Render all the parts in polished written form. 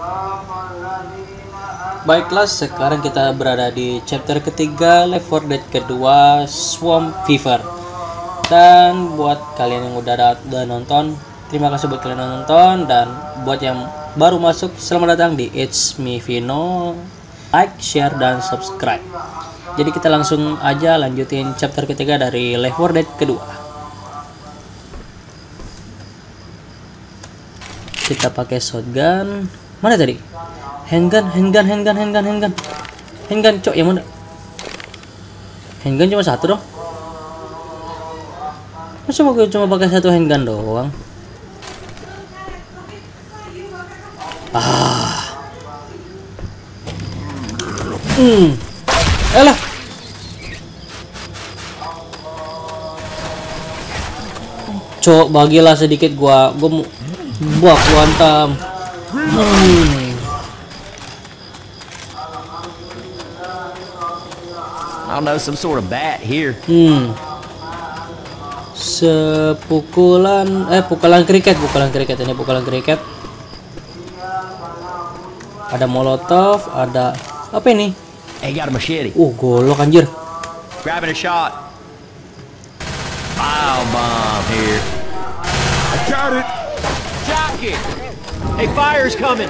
Baiklah, sekarang kita berada di chapter ketiga Left 4 Dead kedua, Swamp Fever. Dan buat kalian yang udah nonton, terima kasih buat kalian yang nonton, dan buat yang baru masuk, selamat datang di It's Me Vino. Like, share, dan subscribe. Jadi kita langsung aja lanjutin chapter ketiga dari Left 4 Dead kedua. Kita pakai shotgun. Mana tadi? Handgun, cok, yang mana? Handgun cuma satu dong. Masa gue cuma pakai satu handgun doang? Elah. Cok, bagilah sedikit gua mau buat kuantam. I don't know, some sort of bat here. Pukulan kriket ini, pukulan kriket. Ada molotov, ada apa ini? Hey, got a machete. Golok anjir. Grabbing a shot. Bile bomb here. I got it. Jockey. Hey, fire's coming.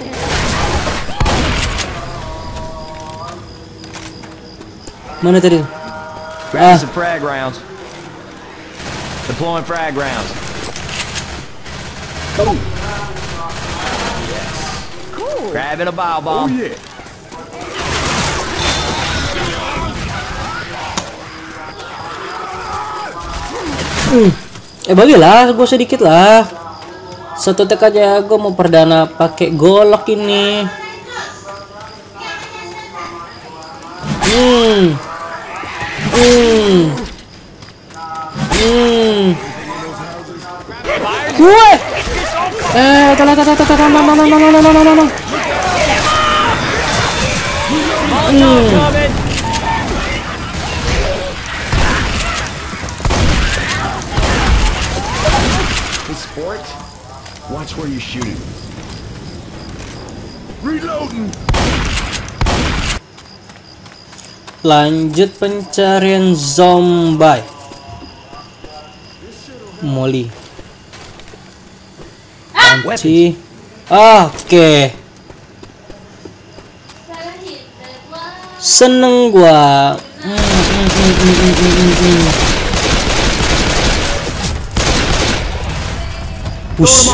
Mana tadi? Grabbing some frag rounds. Deploying frag rounds. Oh. Yes. Cool. Grabbing a bile bomb. Oh yeah. Bagilah gue sedikit lah. Satu tek aja, gue mau perdana pakai golok ini. Gue Sport, watch where you're shooting. Reloading. lanjut pencarian zombie. Molly. Panci. Oke. Seneng gua. Push.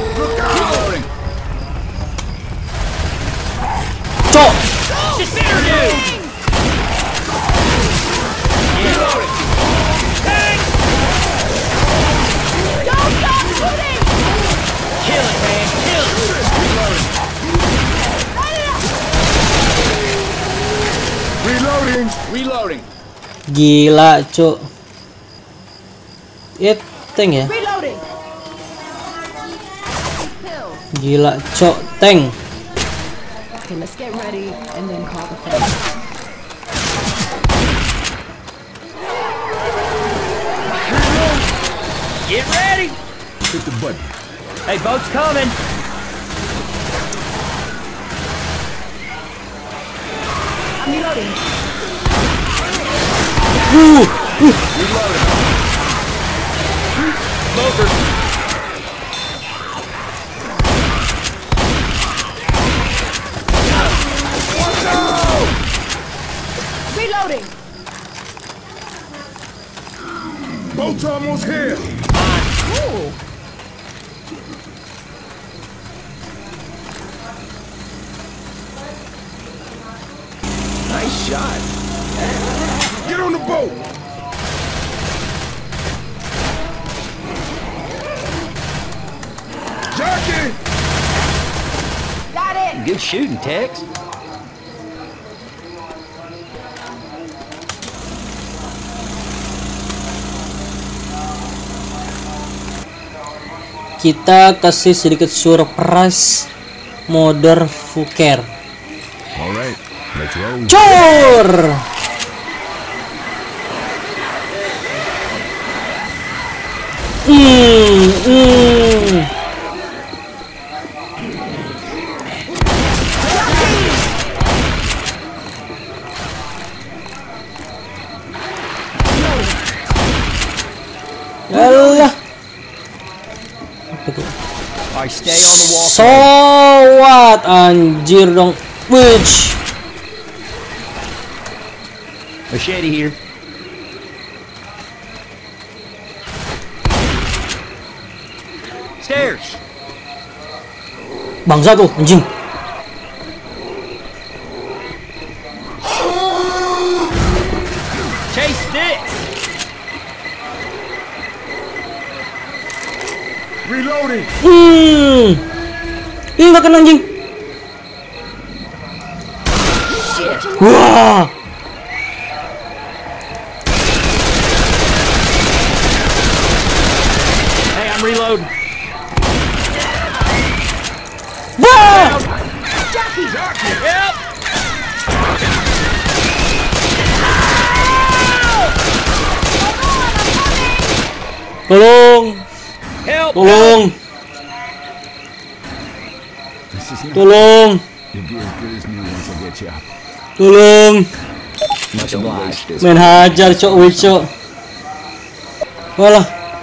Cok. Reloading. Gila, cok. Tank ya. Gila, cok, tank. Okay, let's get ready and then call the fence. Get ready. Hit the button. Hey, boat's coming. I'm reloading. Reloading. Smoker. Reloading. Boat's almost here. Ooh. Nice shot. Get on the boat. Jockey. Got it. Good shooting, Tex. Kita kasih sedikit surprise Mother Fucker. Alright, let's roll. Cor! Stay on the wall. So what? Anjir dong. Witch. Machete here. Stairs. Bangsa tuh anjing. Chase sticks. Reloading. Ih, nggak kena anjing. Wah. Hey, I'm reloading. Wah. Help! Tolong. Help! Tolong. This is not. Tolong. You'll be as good as new once I get you out. Tolong. Much obliged. Main hajar cok witch cok. Walah.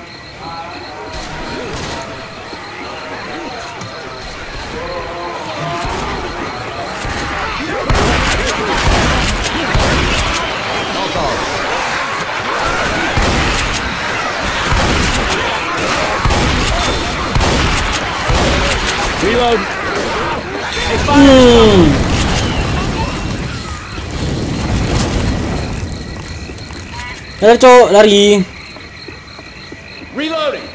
Reload. Lari cok, lari. Reloading.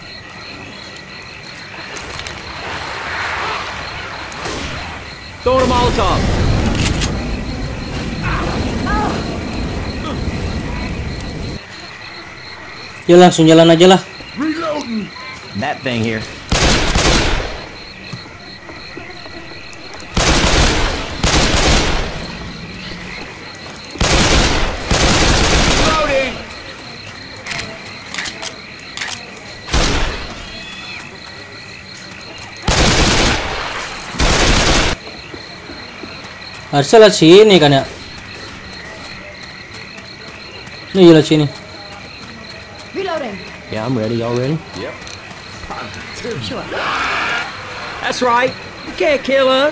Throwing a Molotov. Ya langsung jalan aja lah. Reloading. That thing here. Reloading. Harusnya lewat sini kan ya. Ini lewat sini. Reloading. Yeah, I'm ready. Y'all ready? Yep. Sure. That's right. You can't kill us.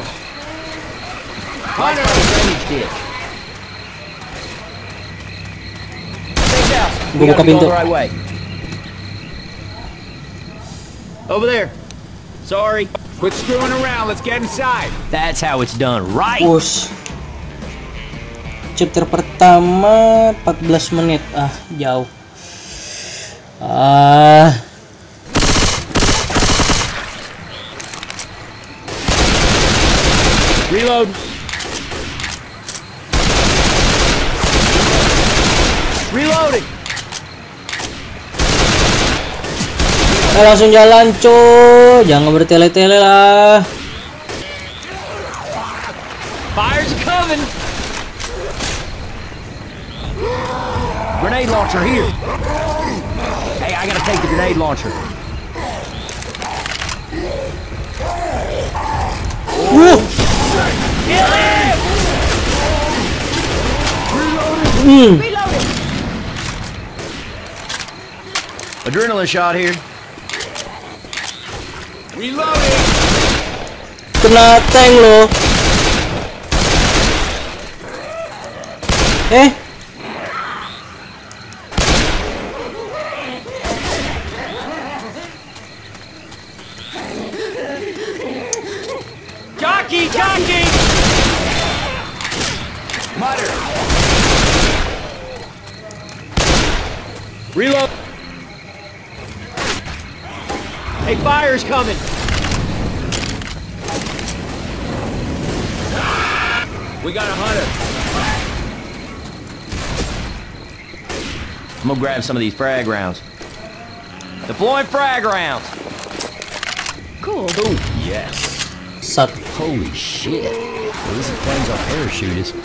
Hunter! Drainage ditch. Safe house. We Gua buka gotta be going pintu. the right way. Over there. Sorry. Quit screwing around. Let's get inside. That's how it's done, right? Push. Chapter pertama 14 menit. Ah, jauh. Reload. Reloading. Langsung jalan cuy, jangan bertele-tele lah. Fire's coming. Grenade launcher here. Hey, I gotta take the grenade launcher. Kill him! Reloading. Adrenaline shot here. Reloading. Kena tank loh. Jockey, jockey! Mutter. Reload. Hey, fire's coming. We got a hunter. I'm gonna grab some of these frag rounds. Deploying frag rounds. Cool. Ooh, yes. Sat. Holy shit. Well, this is things our parachute is.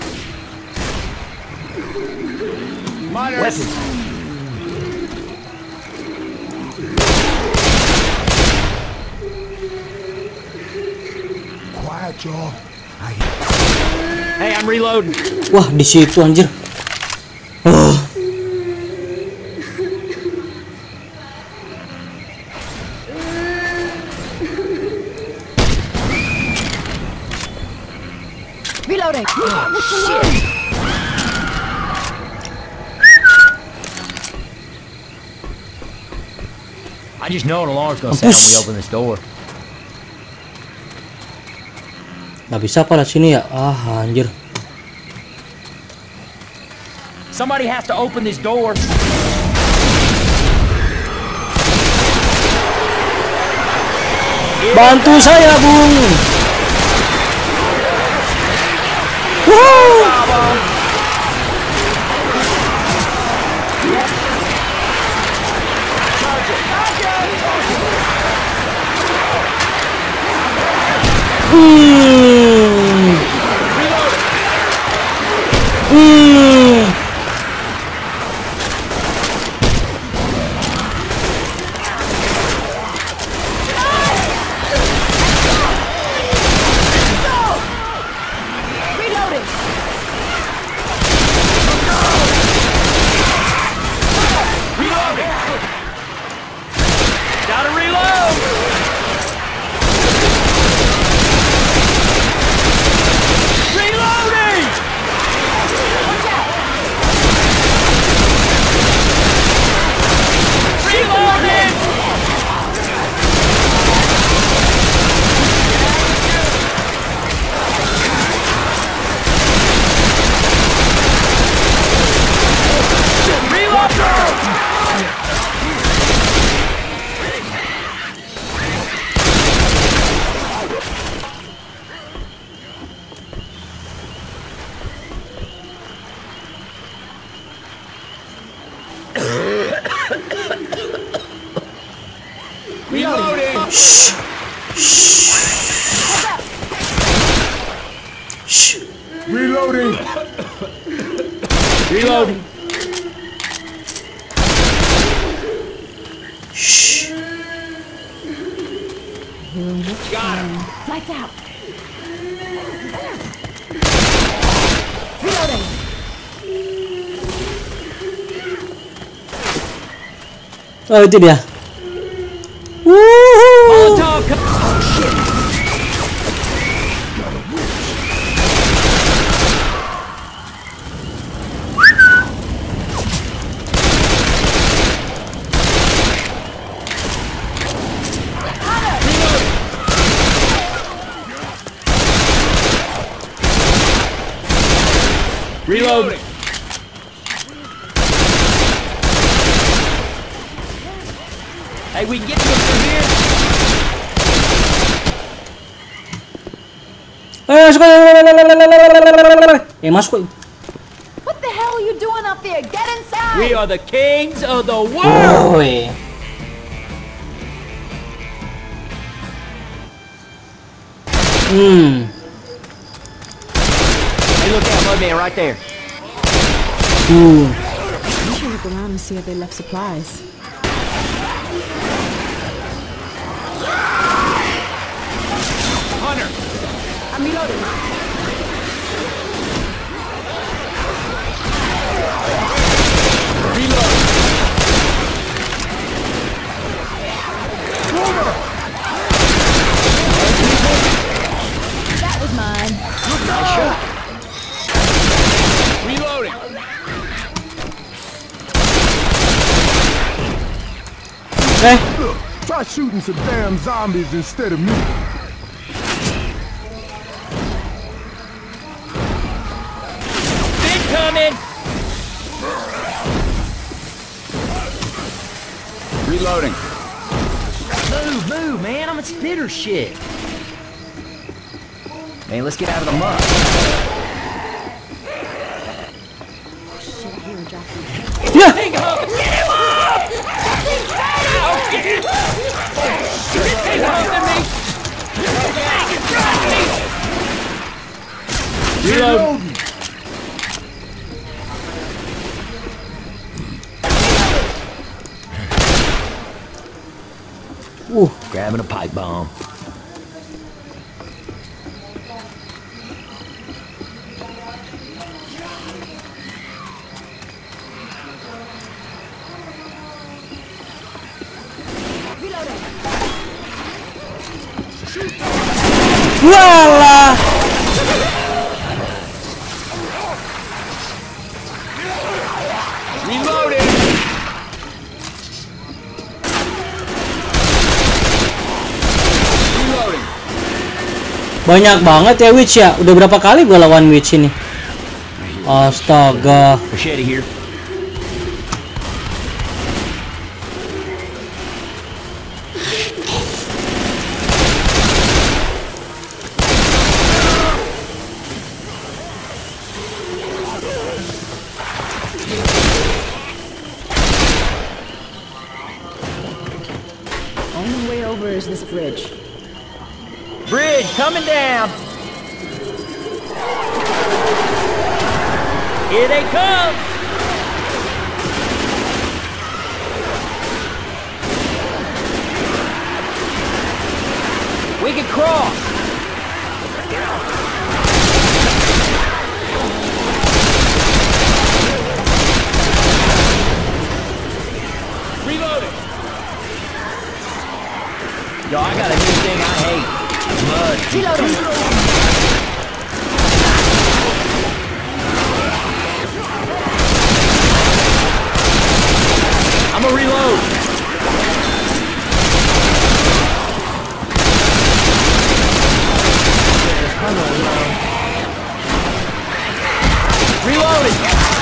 Weapons. Quiet, y'all. Hey, I'm reloading. Wah, di situ anjir. Reloading. I just know an alarm's gonna sound when we open this door. Nggak bisa apa sini ya? Ah, anjir. Somebody has to open this door. Bantu saya, Bung. Woo! Gotta reload! Reloading! Reloading! Reloading! Reloading! Reloading! Got him! Lights out. Reloading. Oh, itu dia. Woohoo! Molotov! Reloading! Hey, we can get to him from here. Masuk. What the hell are you doing up there? Get inside. We are the kings of the world! Woi. Hey, look out, Mudman, right there. You should look around and see if they left supplies. Hunter! I'm reloading. That was mine. Reloading! Try shooting some damn zombies instead of me. Incoming! Reloading! Move, move, man, I'm a spitter shit. Man, let's get out of the mud. Shit, I hear him dropping. Ya. Get him up! Get him up! Oh, get him! Get helping me! Reload! Grabbing a pipe bomb. Walah. Banyak banget ya Witch ya. Udah berapa kali gua lawan Witch ini? Astaga. Machete here. Only way over is this bridge. Bridge coming down. Here they come. We can cross. Reloading. Yo, I got a new thing I hate. Mud. I'm gonna reload. Reloading.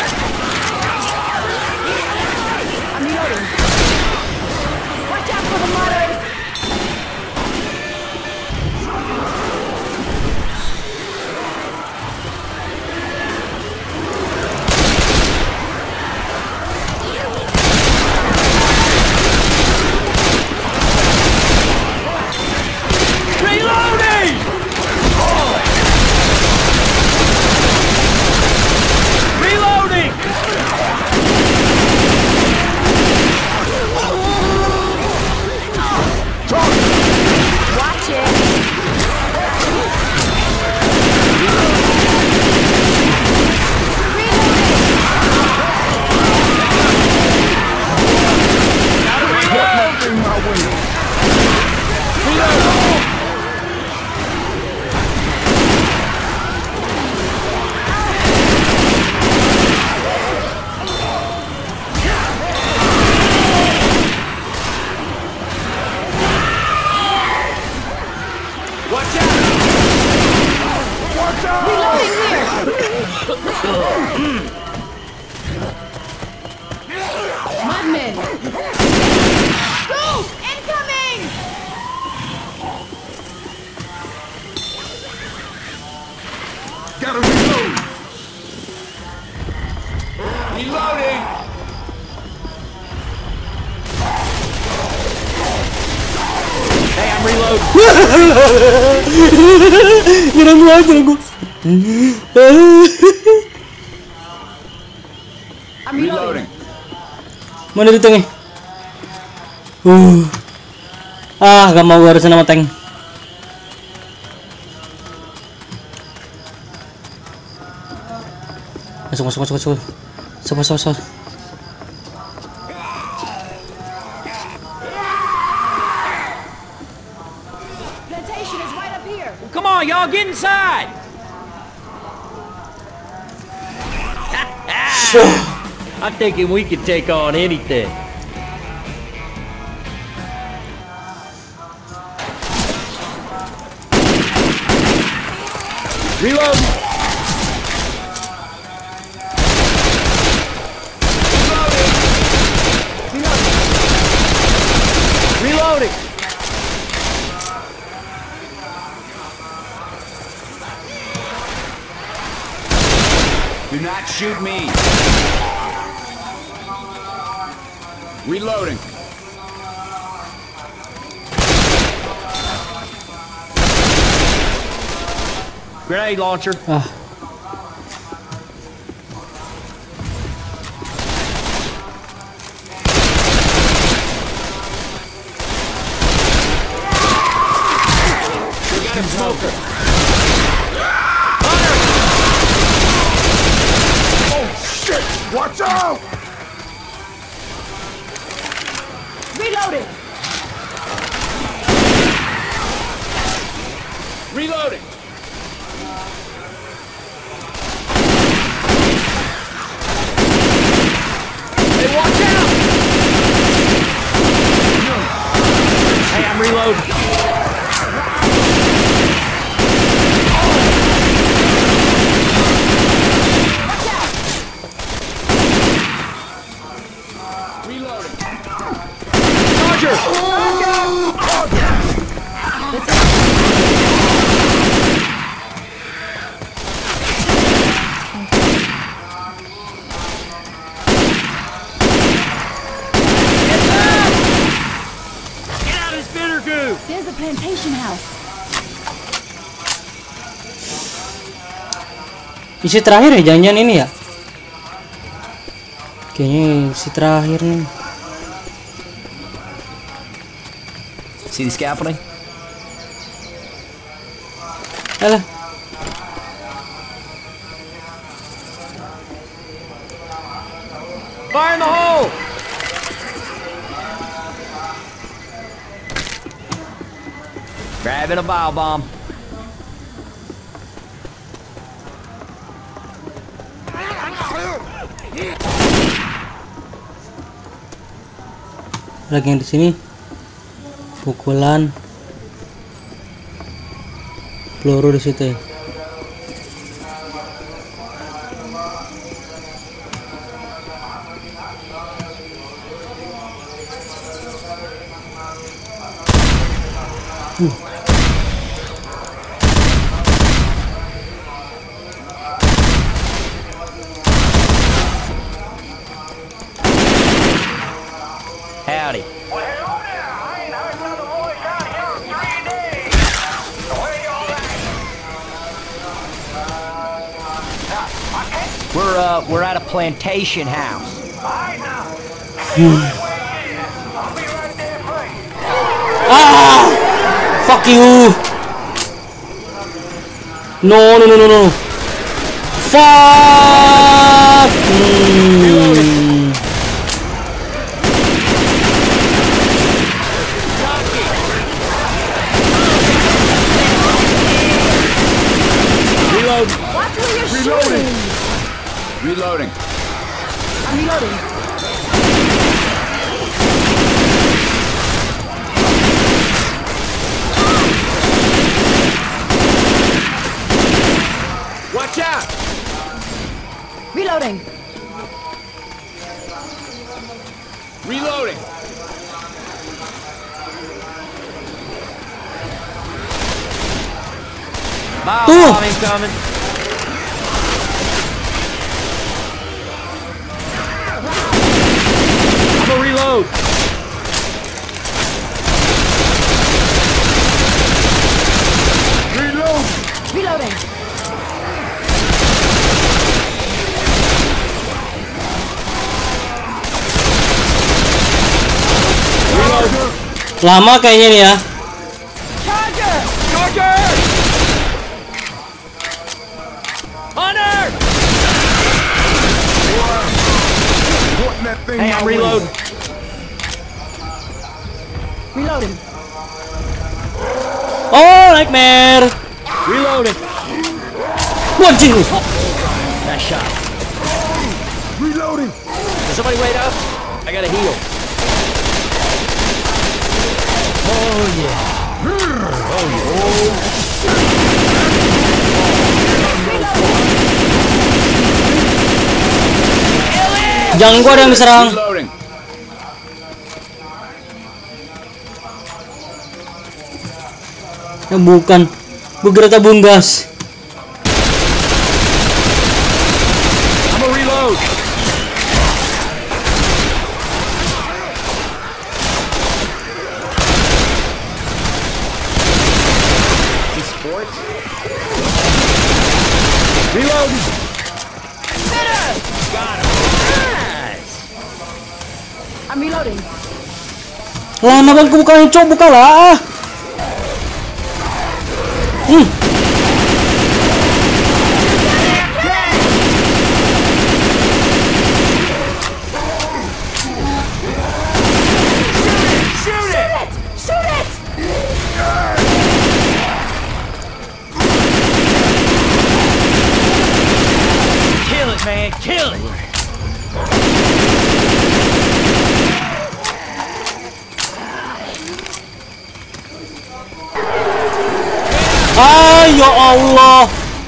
I'm reloading. Watch out for the mother! Reloading. Reloading. Watch it! In my way. Watch out! Watch out! Mudmen! Go! Incoming! Gotta reload! Reloading! Hey, I'm reloading. Nyerang gua aja gua. I'm reloading. Reloading. Mana di tengah? Gak mau gua harusin sama tank. Masuk. Masuk. Plantation is right up here. Come on, y'all, get inside. I'm thinking we could take on anything. Reload. Reloading. Do not shoot me. Reloading. Grenade launcher. Smoker. Shit! Watch out! Reloading! Reloading. Hey, watch out! Hey, I'm reloading. Isi terakhir ya, jangan-jangan ini ya. Kayaknya isi terakhir nih. See the scaffolding? Alah. Fire in the hole! Grabbing a bile bomb. Lagi yang di sini. Pukulan. Peluru di situ ya. Howdy. Well, hello there. I ain't heard another voice out here in 3 days. Where y'all at? We're at a plantation house. I know. I'll be right there for you. Ah! Fuck you! No. Fuck! Reload. Watch where you're shooting! Reloading. I'm reloading. Watch out. Reloading. Reloading. Bile Ooh. bomb incoming. I'm gonna reload. Reload! Reloading. Lama kayaknya nih ya. Charger! Charger! Hunter! Pointing that thing Hey, my I'm way. reloading. Reloading. Oh, nightmare. Reloading. Anjing. Nice shot. Reloading! Can somebody wait up? I gotta heal. Oh yeah. Jangan gua ada yang diserang. Reloading. Ya bukan. Begreta Bunggas. I'm gonna reload. These sports. Reloading. Got him. Nice. I'm reloading. Lama banget gua bukain, cok, buka lah. Shoot it! Shoot it! Kill it, man. Kill it. Ah, ya Allah.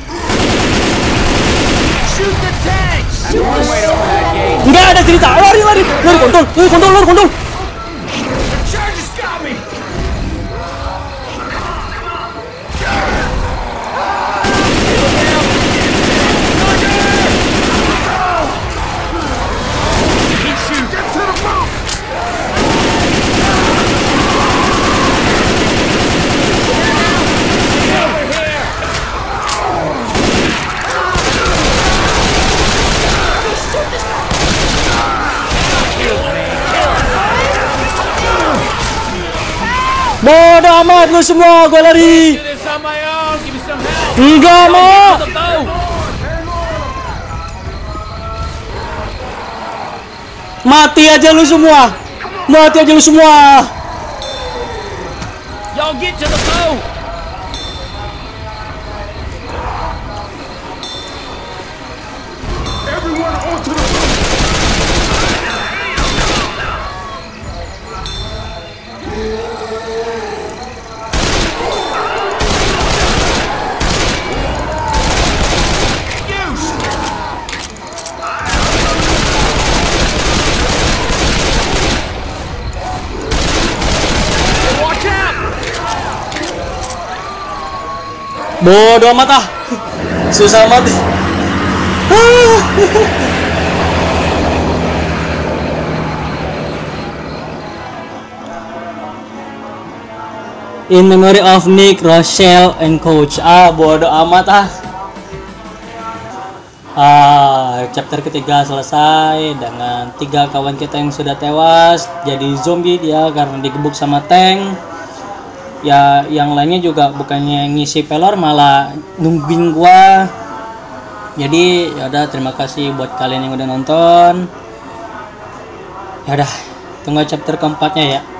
Shoot the tanks. Wait over that gate. Enggak ada cerita. Lari. Lari kontol. Charges got me. Keep shooting. Get to the boat! Over here. Bodoh amat lu semua, gue lari. Do this on my own. Give me some help. Enggak mau. To the boat. Mati aja lu semua. Mati aja lu semua. Y'all get to the boat. Everyone onto the boat. Watch out. Bodoh amat ah. Susah mati. In memory of Nick, Rochelle, and Coach. Bodoh amat ah. Chapter ketiga selesai dengan 3 kawan kita yang sudah tewas jadi zombie dia karena digebuk sama tank. Ya, yang lainnya juga bukannya ngisi pelor malah nungguin gua. Jadi ya udah, terima kasih buat kalian yang udah nonton. Ya udah, tunggu chapter keempatnya ya.